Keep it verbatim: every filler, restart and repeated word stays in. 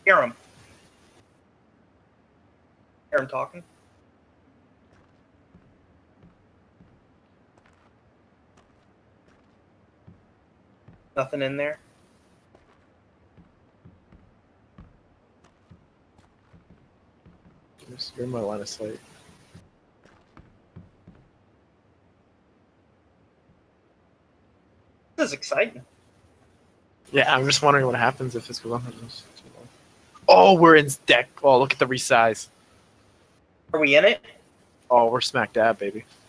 Hear him. Hear him talking. Nothing in there. You're in my line of sight. This is exciting. Yeah, I'm just wondering what happens if this goes on. Oh, we're in deck. Oh, look at the resize. Are we in it? Oh, we're smack dab, baby.